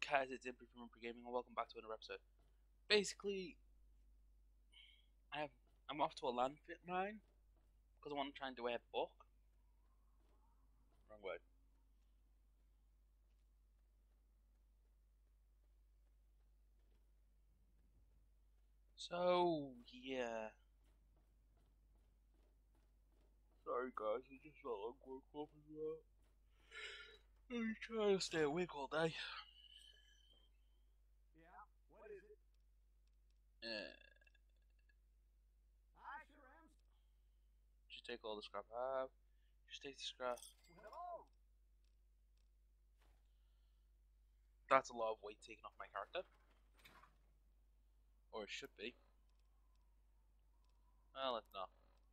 guys, it's Improved from Gaming, and welcome back to another episode. Basically, I'm off to a landfit mine because I want to try and do a book. Wrong way. So yeah. Sorry guys, I just felt like woke up as well. I'm trying to stay awake all day. Yeah, what is it? I sure am. Just take all the scrap I have. Just take the scrap. Well, hello. That's a lot of weight taken off my character. Or it should be. Well, let's not.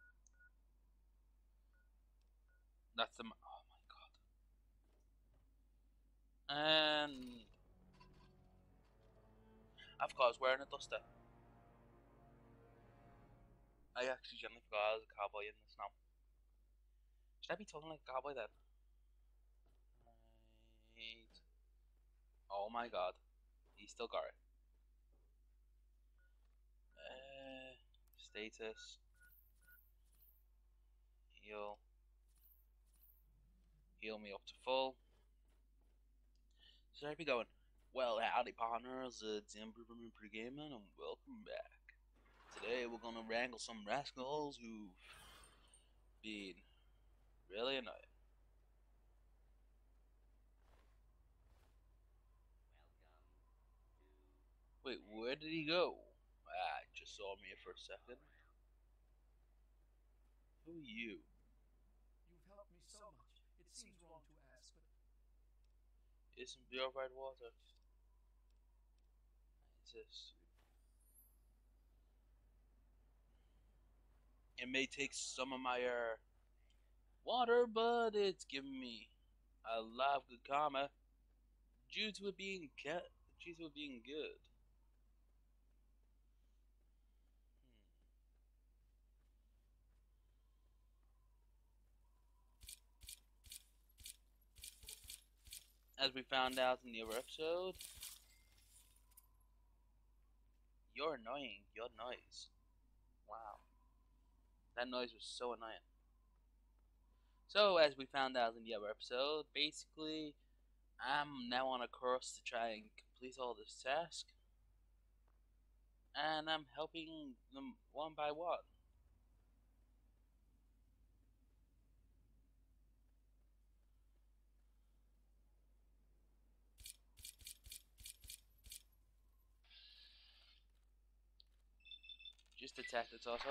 That's the. Oh my god. And I forgot I was wearing a duster. I actually generally forgot I was a cowboy in this now. Should I be talking like a cowboy then? Right. Oh my god. He still got it. Status. Heal. Heal me up to full. So how we going? Well, howdy partners, it's Improvement Gaming and welcome back. Today we're gonna wrangle some rascals who've been really annoying. Wait, where did he go? Ah, just saw me for a second. Who are you? You've helped me so much. It seems wrong to ask, but Isn't purified water? Is this? It may take some of my water, but it's giving me a lot of good karma due to it being good. As we found out in the other episode, you're annoying. Your noise. Wow, that noise was so annoying. So, as we found out in the other episode, basically, I'm now on a course to try and complete all this task, and I'm helping them one by one. Just attack the torso.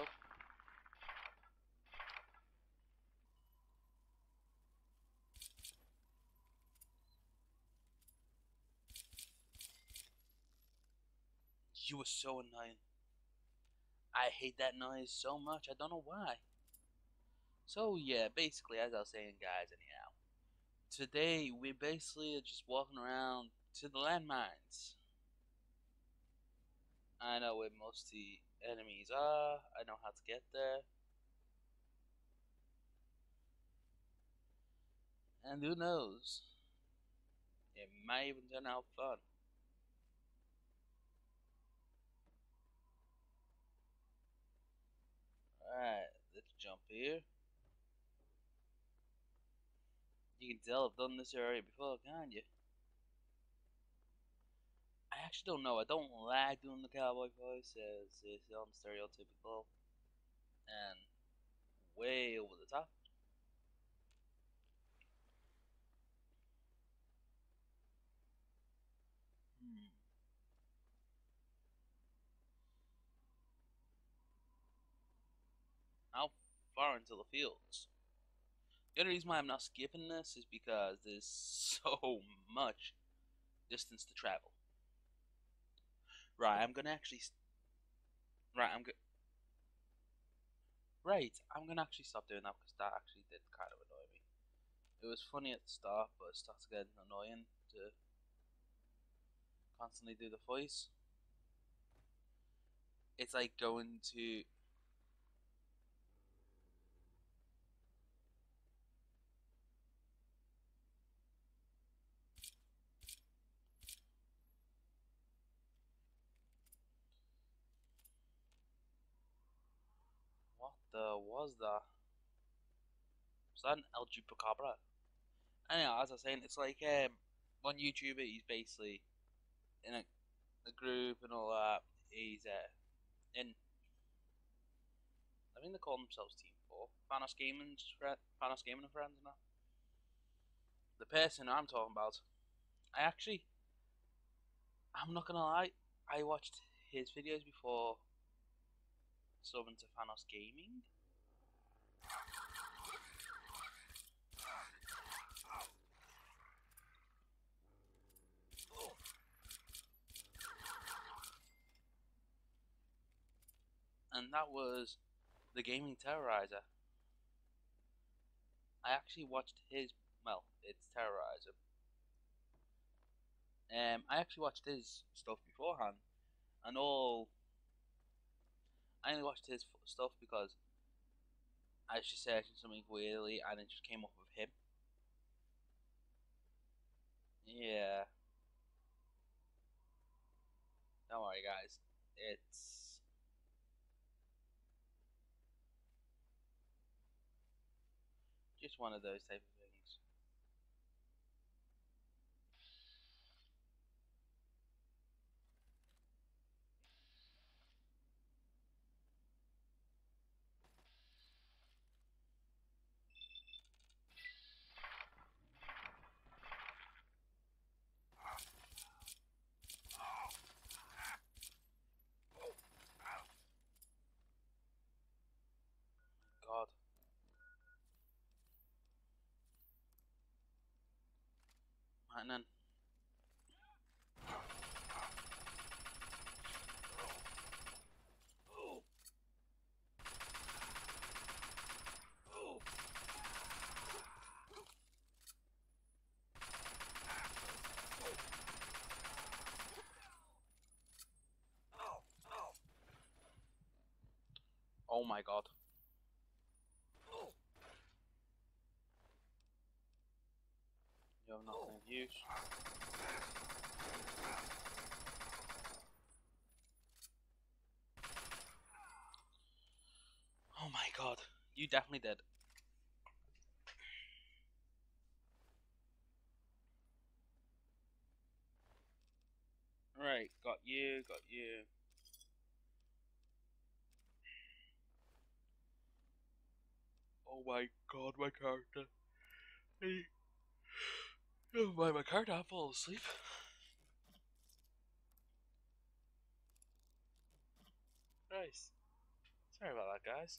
You were so annoying. I hate that noise so much, I don't know why. So yeah, basically, as I was saying, guys, anyhow, today we basically are just walking around to the landmines. I know where most of the enemies are. I know how to get there. And who knows? It might even turn out fun. Alright, let's jump here. You can tell I've done this area before, can't you? I actually don't know. I don't like doing the cowboy voice as it sounds stereotypical and way over the top. Hmm. How far into the fields? The only reason why I'm not skipping this is because there's so much distance to travel. Right, I'm gonna actually. Right, Right, I'm gonna actually stop doing that because that actually did kind of annoy me. It was funny at the start, but it starts getting annoying to constantly do the voice. It's like going to. was that? Was that an El Chupacabra? Anyhow, as I was saying, it's like one YouTuber. He's basically in a group and all that. He's in. I think they call themselves Team Four. Thanos Gaming and Friends and that. The person I'm talking about, I'm not gonna lie, I watched his videos before subbing to Thanos Gaming. And that was the Gaming Terrorizer. I actually watched his, well, it's Terrorizer. I actually watched his stuff beforehand, and I only watched his stuff because I was just searching something weirdly, and it just came up with him. Yeah, don't worry, guys. It's just one of those type of things. God, and then oh my God, you have nothing of use. Oh my God, you definitely did. Right, got you, got you. Oh my God, my character. Oh my character, I fall asleep. Nice. Sorry about that, guys.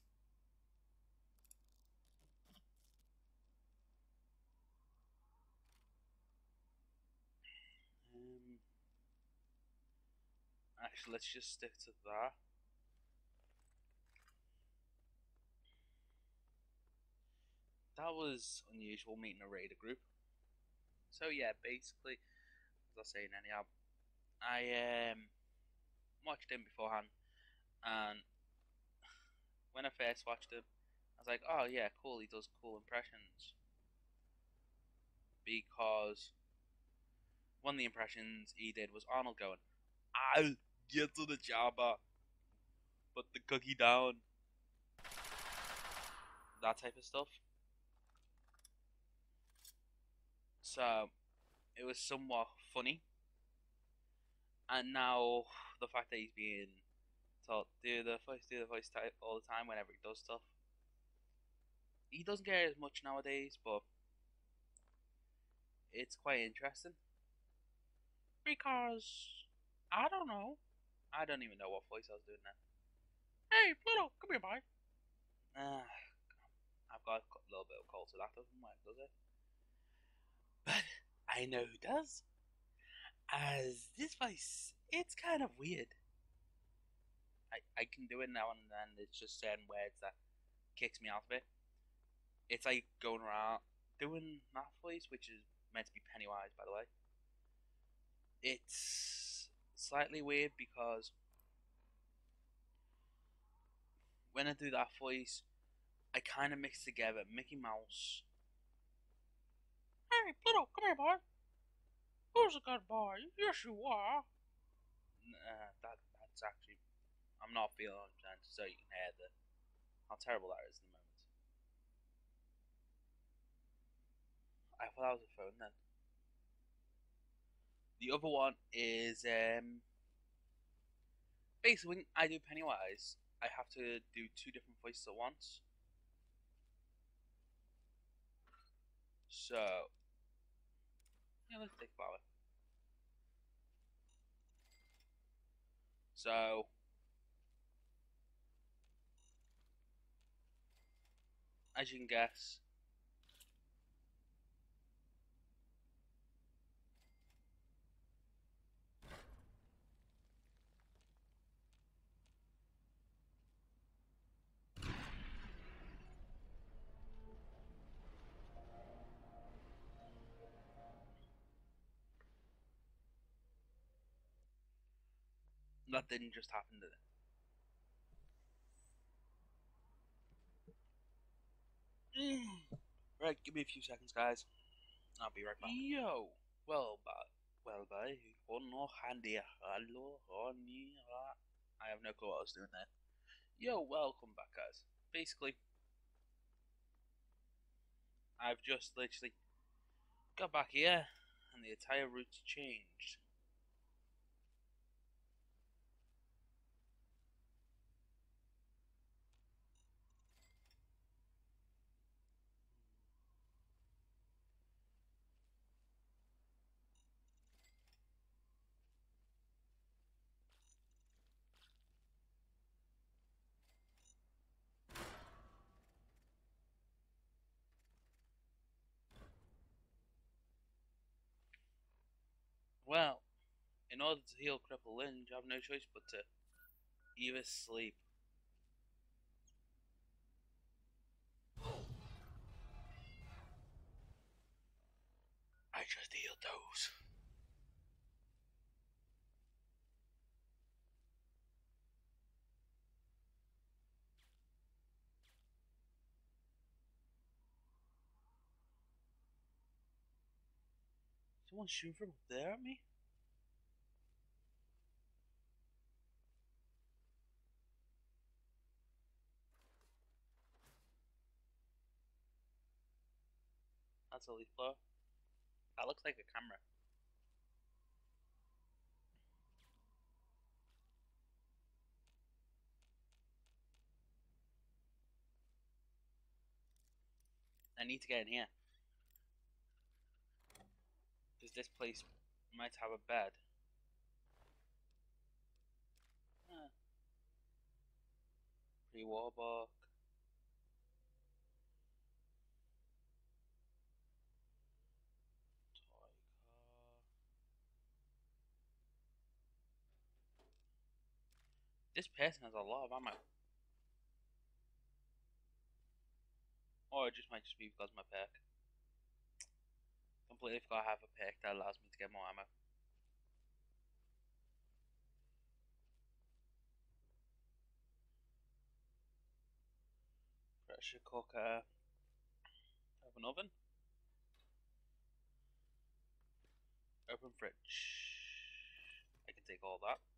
Um, Actually, let's just stick to that. That was unusual meeting a raider group. So yeah, basically, as I was saying, anyhow, I watched him beforehand, and when I first watched him, I was like, oh yeah, cool. He does cool impressions because one of the impressions he did was Arnold going, "I'll get to the chopper, put the cookie down," that type of stuff. So it was somewhat funny, and now the fact that he's being told do the voice type all the time whenever he does stuff. He doesn't get it as much nowadays, but it's quite interesting because I don't know. I don't even know what voice I was doing now. Hey, Pluto, come here, boy. Uh, I've got a little bit of cold, so that doesn't work, does it? But I know who does. As this voice, it's kind of weird. I can do it now and then. It's just certain words that kicks me out of it. It's like going around doing that voice, which is meant to be Pennywise, by the way. It's slightly weird because when I do that voice, I kind of mix together Mickey Mouse. Hey, Pluto, come here, boy. Who's a good boy? Yes, you are. That's actually, I'm not feeling 100%, so you can hear the how terrible that is in the moment. I thought that was a phone then. The other one is basically when I do Pennywise, I have to do two different voices at once. So yeah, let's think about it. So as you can guess, that didn't just happen, did it? Right, give me a few seconds, guys. I'll be right back. Yo, well, bye. Hello, honey. I have no clue what I was doing there. Yo, welcome back, guys. Basically, I've just literally got back here, and the entire route's changed. Well, in order to heal Cripple Lynch, I have no choice but to either sleep. I just healed those. Someone's shooting from up there at me? That's a leaf blower. That looks like a camera. I need to get in here. Because this place might have a bed. Pre-war book. Toy car. This person has a lot of ammo. Or it just might just be because of my perk. Completely forgot I have a perk that allows me to get more ammo. Pressure cooker. Open oven. Open fridge. I can take all that.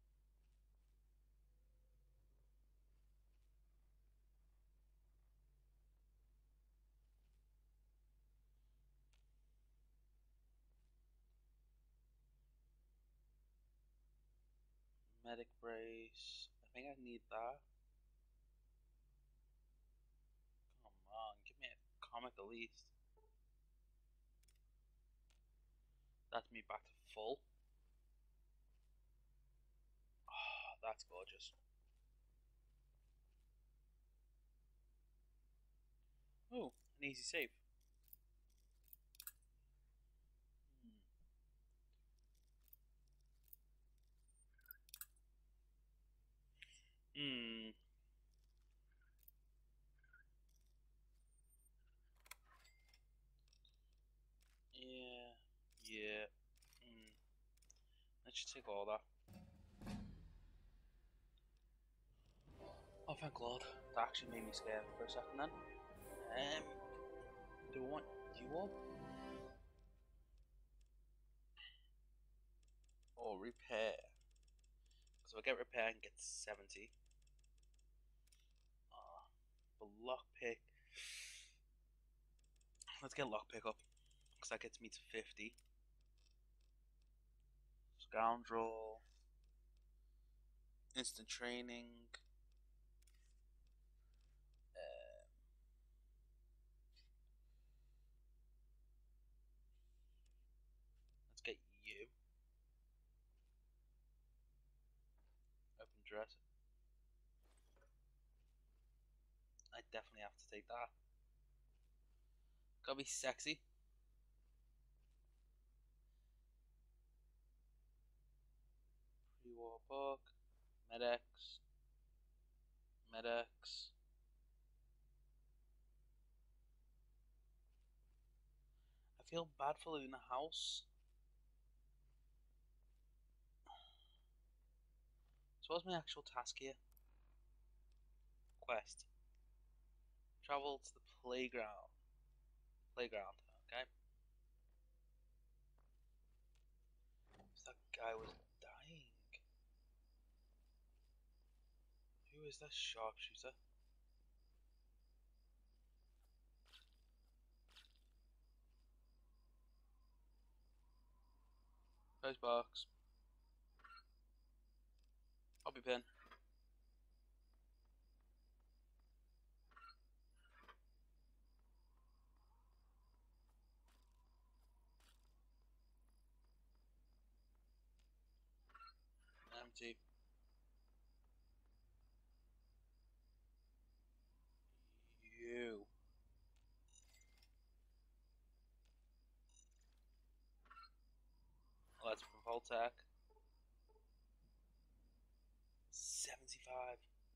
Medic brace. I think I need that. Come on, give me a comic at least. That's me back to full. Oh, that's gorgeous. Oh, an easy save. Hmm. Yeah. Yeah. Hmm. Let's just take all that. Oh, thank God. That actually made me scared for a second then. Do I want you all? Or repair? Because if I get repair, I can get 70. Oh. But lockpick. Let's get lockpick up. Because that gets me to 50. Scoundrel. Instant training. Let's get you. Open dress. I definitely have to take that. Gotta be sexy. Pre-war book. Medex. Medex. I feel bad for leaving the house. So what's my actual task here? Quest. Travel to the playground. Playground, okay? That guy was dying. Who is that sharpshooter? Post box. Hobby pin. Empty. You. Let's Voltac. 75.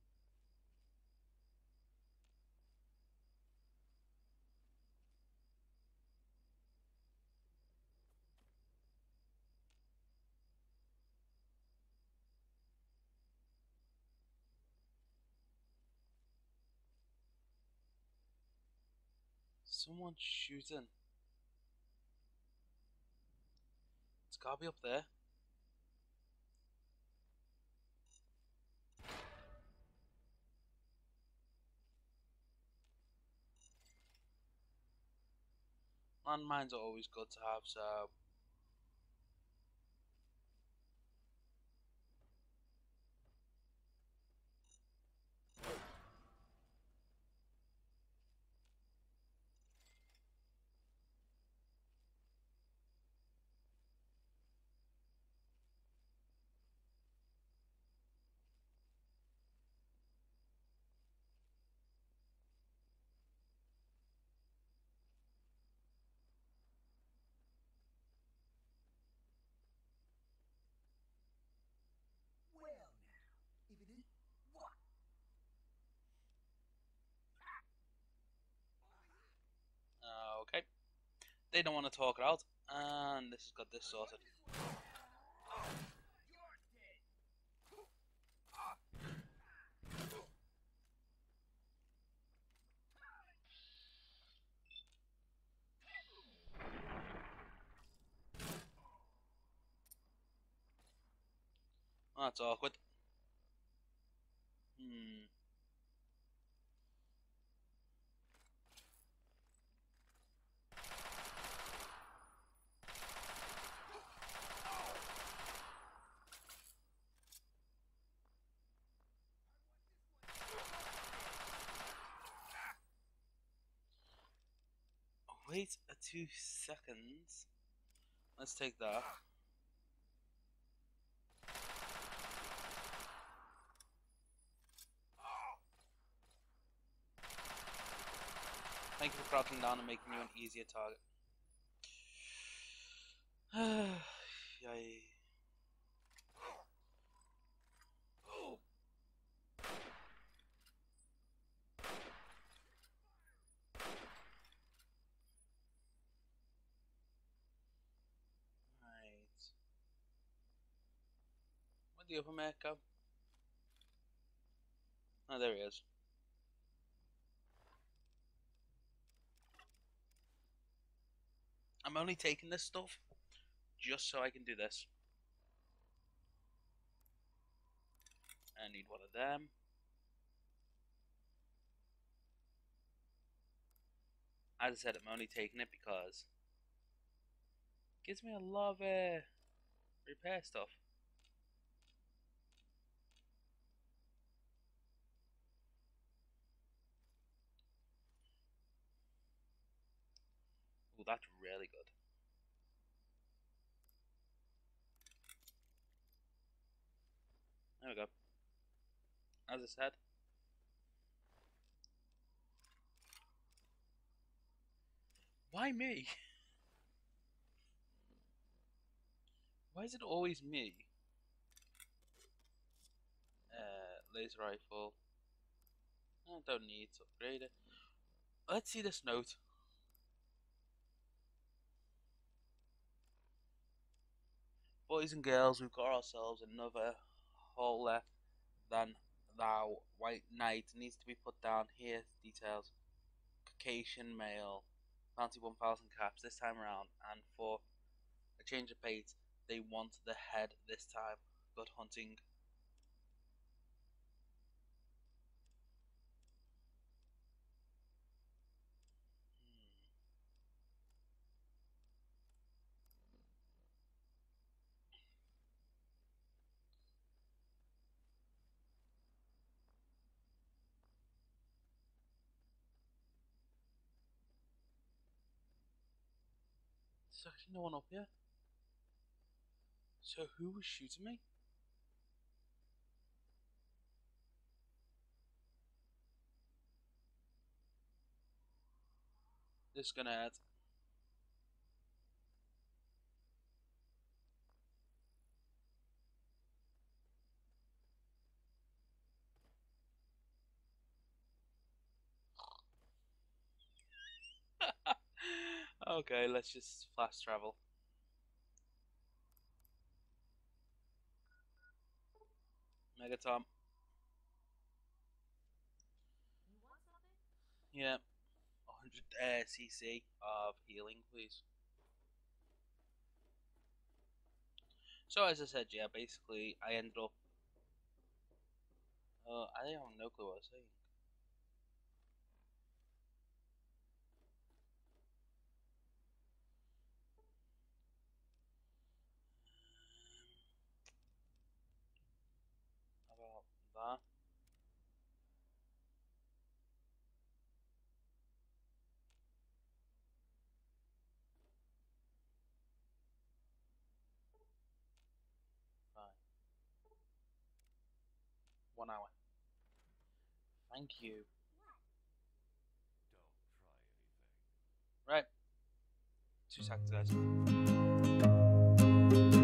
Someone's shooting. It's gotta be up there. Landmines are always good to have, so. Well, now, if it is what? Okay. They don't want to talk it out, and this has got this sorted. That's awkward. Wait a 2 seconds. Let's take that. Thank you for crouching down and making you an easier target. Yay. Right. Where'd the upper mate go? Oh, there he is. I'm only taking this stuff just so I can do this. I need one of them. As I said, I'm only taking it because it gives me a lot of repair stuff. Oh, that's really good. There we go. As I said, why me? Why is it always me? Laser rifle. I don't need to upgrade it. Let's see this note. Boys and girls, we've got ourselves another hole than thou white knight needs to be put down here. Details. Caucasian male. Bounty 1000 caps this time around, and for a change of pace, they want the head this time. Good hunting. There's actually no one up here. So who was shooting me? This is gonna hurt. Okay, let's just fast travel. Megatom. You want something? Yeah. 100 cc of healing, please. So as I said, yeah, basically I ended up. I have no clue what I was saying. About that. Fine. 1 hour. Thank you. Don't try anything. Right. 2 seconds, guys.